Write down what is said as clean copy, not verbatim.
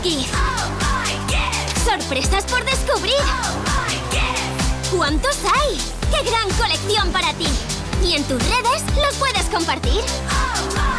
Kids. ¡Sorpresas por descubrir! ¿Cuántos hay? ¡Qué gran colección para ti! Y en tus redes los puedes compartir.